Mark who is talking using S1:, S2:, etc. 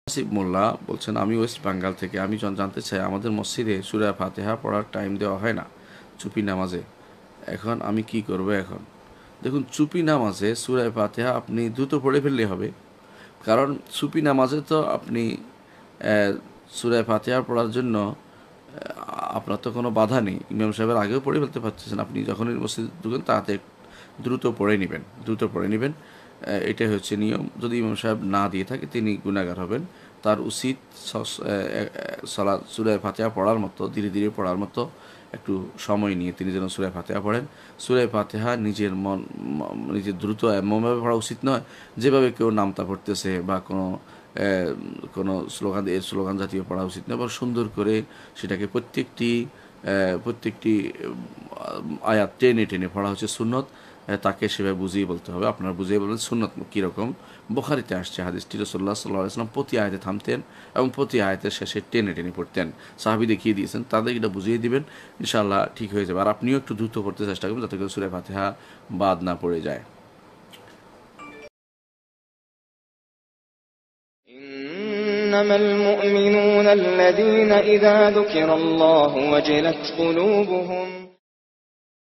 S1: আসিফ মোল্লা বলছেন, আমি ওয়েস্ট বেঙ্গল থেকে। আমি জানতে চাই, আমাদের মসজিদে সূরা ফাতিহা পড়ার টাইম দেওয়া হয় না চুপি নামাজে। এখন আমি কি করব? এখন দেখুন, চুপি নামাজে সূরা ফাতিহা আপনি দ্রুত পড়ে ফেললেই হবে। কারণ চুপি নামাজে তো আপনি সূরা ফাতিহা পড়ার জন্য আপনার তো কোনো বাধা নেই। ইমাম সাহেবের আগেও পড়ে ফেলতে পারতেছেন। আপনি যখনই মসজিদে ঢুকেন তাতে দ্রুত পড়ে নেবেন। এটাই হচ্ছে নিয়ম। যদি ইমাম সাহেব না দিয়ে থাকে তিনি গুনাহগার হবেন। তার উচিত সালাত সূরা ফাতিহা পড়ার মতো ধীরে ধীরে পড়ার মতো একটু সময় নিয়ে তিনি যেন সূরা ফাতিহা পড়েন। সূরা ফাতিহা নিজের দ্রুত এমনভাবে পড়া উচিত নয় যেভাবে কেউ নামতা পড়তেছে বা কোনো স্লোগান জাতীয় পড়া উচিত নয়। বা সুন্দর করে সেটাকে প্রত্যেকটি আয়াত টেনে টেনে পড়া হচ্ছে সুন্নত। তাকে সেভাবে বুঝিয়ে বলতে হবে। আপনারা বুঝিয়ে বলবেন সুন্নত কীরকম। বুখারীতে আসছে হাদিসটি, রাসূলুল্লাহ সাল্লাল্লাহু আলাইহি ওয়াসাল্লাম প্রতি আয়াতে থামতেন এবং প্রতি আয়াতের শেষে টেনে টেনে পড়তেন। সাহাবী দেখিয়ে দিয়েছেন, তাদের এটা বুঝিয়ে দিবেন, ইনশাআল্লাহ ঠিক হয়ে যাবে। আর আপনিও একটু দ্রুত পড়তে চেষ্টা করবেন যাতে করে সূরা ফাতিহা বাদ না পড়ে যায়।
S2: إنما المؤمنون الذين إذا ذكر الله وجلت قلوبهم